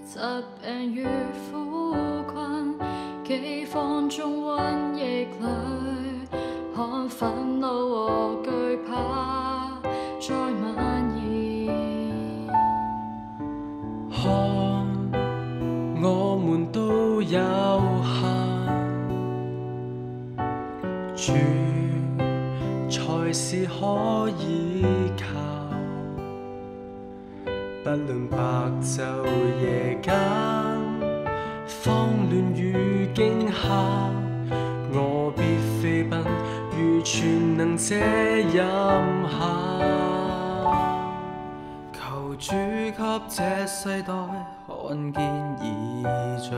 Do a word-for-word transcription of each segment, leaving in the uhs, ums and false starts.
疾病與苦困，饑荒中瘟疫裏，看憤怒和懼怕再蔓延。 看我們都有限，主才是可以靠。不論白晝夜間，慌亂與驚嚇，我必飛奔如全能者蔭下。求主給這世代看見異象，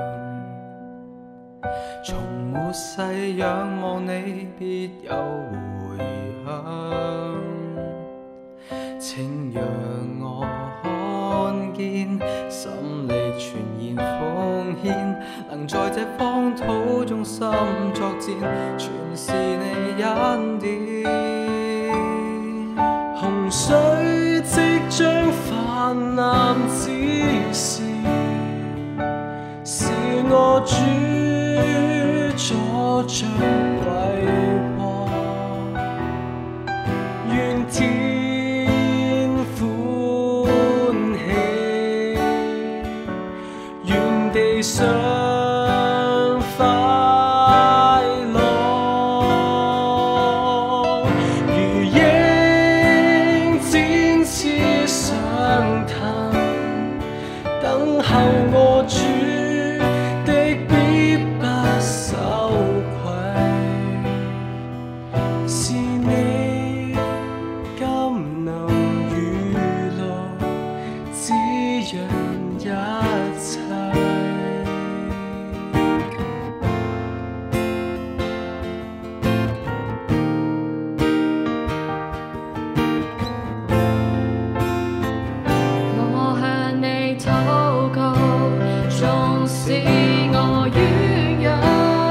從末世仰望你必有回響，請讓我看見心力全然奉獻，能在這荒土中心作戰，全是你恩典。洪水即將泛濫之時，是我主阻障為禍，願天歡喜，願地上快樂，如鷹展翅上騰，等候我主的必不羞愧，是你甘能雨露滋養一切。 我向你禱告，縱使我軟弱，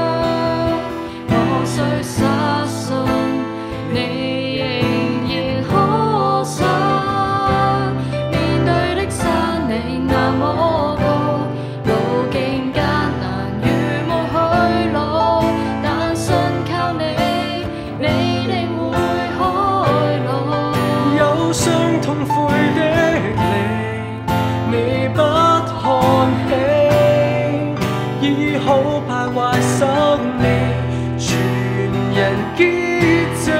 我雖失信，你仍然可信。面對的山嶺那麼高，路徑艱難如無去路，但信靠你，你定會開路。 憂傷痛悔的你，你不看輕，醫好敗壞生命，全人潔淨。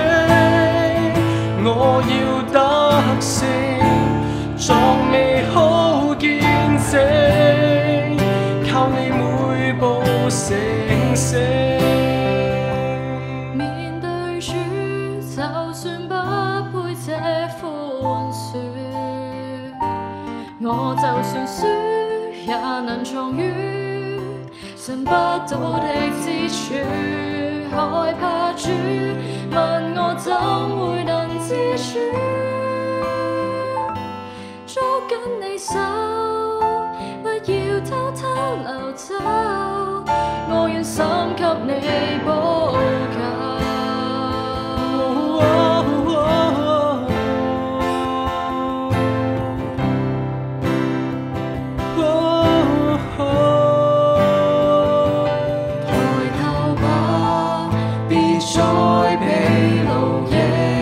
我要得勝，作美好見證，靠你每步成聖。 面對主，就算不配這寬恕，我就算輸，也能藏於神不到的之處。害怕主，問我怎會能自主？捉緊你手，不要偷偷溜走，我願心給你補救。抬頭吧，別再被奴役，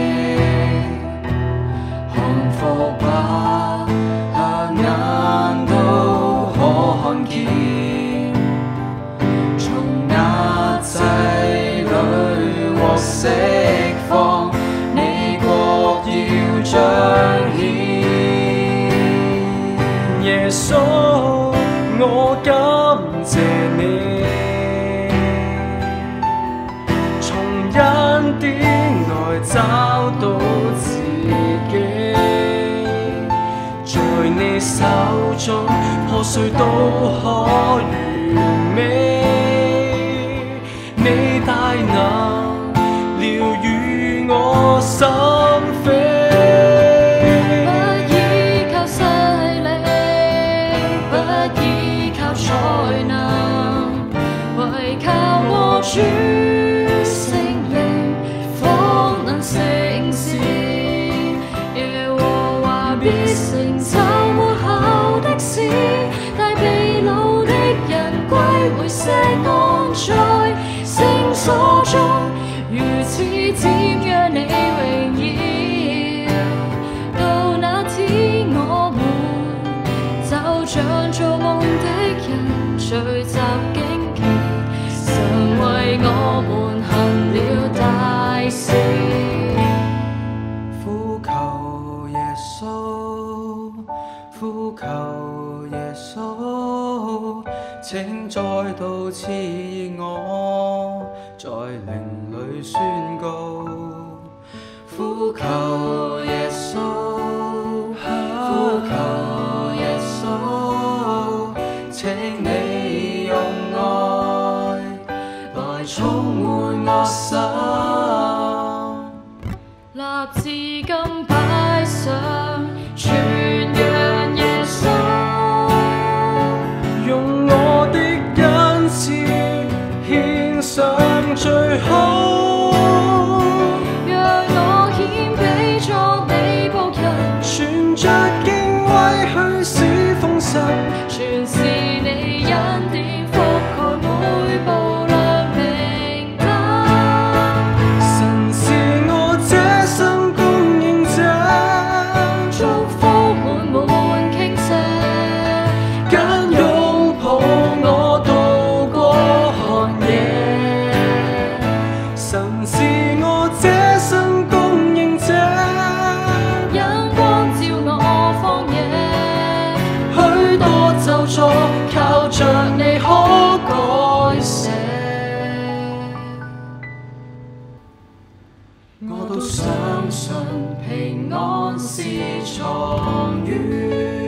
降服吧，瞎眼都可看見，從壓制裏獲釋放，你國要彰顯。耶穌，我感謝你，從恩典內找到自己，在你手中破碎都可完美，你大能療癒我心扉。 不依靠勢力，不依靠才能，唯靠我主聖靈，方能成事。耶和華必成就末後的事，大像做夢的人聚集驚奇，神為我們行了大事。 呼求耶穌，呼求耶穌，請再度賜我，在靈裏宣告。呼求耶穌，呼求耶穌，請你用愛來充滿我心。 立志今擺上，傳揚耶穌， 用我的恩賜獻上最好。 讓我獻俾作你僕人， 存着敬畏去使奉神， 全是你恩典覆蓋每步亮明燈。 神是我這生供應者， 祝福滿滿傾瀉， 緊擁抱我渡過寒夜。神是我這生供應者， 因光照我荒野， 許多咒詛靠着你可改寫。我都相信平安是藏於